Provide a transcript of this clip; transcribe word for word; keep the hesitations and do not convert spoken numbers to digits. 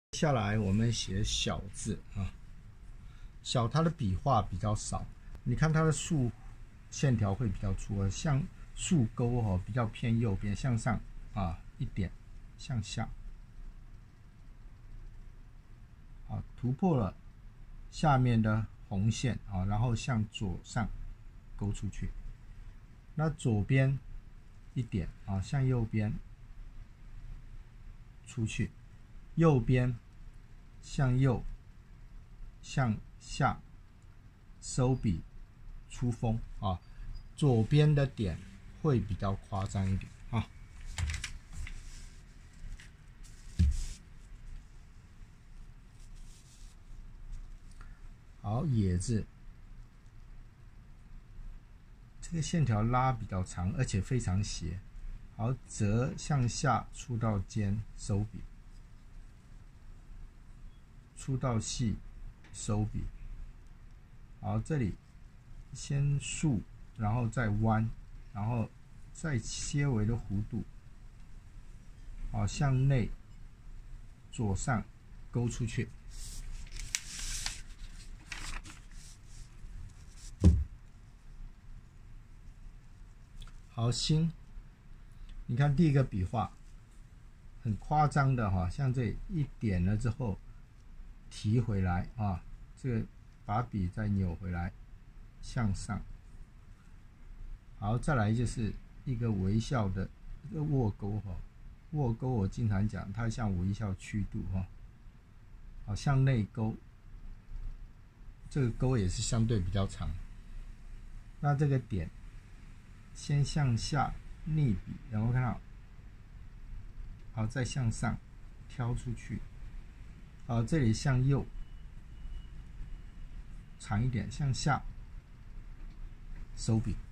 接下来我们写小字啊，小它的笔画比较少，你看它的竖线条会比较粗啊，像竖钩哦比较偏右边向上啊一点，向下，好突破了下面的红线啊，然后向左上勾出去，那左边一点啊，向右边出去，右边向右向下收笔出锋啊，左边的点会比较夸张一点啊。好，野字这个线条拉比较长，而且非常斜。好，折向下出到尖收笔，出到细收笔。好，这里先竖，然后再弯，然后再些微的弧度。好，向内左上勾出去。好，心，你看第一个笔画很夸张的哈，像这一点了之后提回来啊，这个把笔再扭回来向上。好，再来就是一个微笑的一个握钩哈，握钩我经常讲它像微笑曲度哈。好，向内勾，这个钩也是相对比较长。那这个点先向下逆笔，然后看到，好，再向上挑出去。好，这里向右长一点，向下收笔。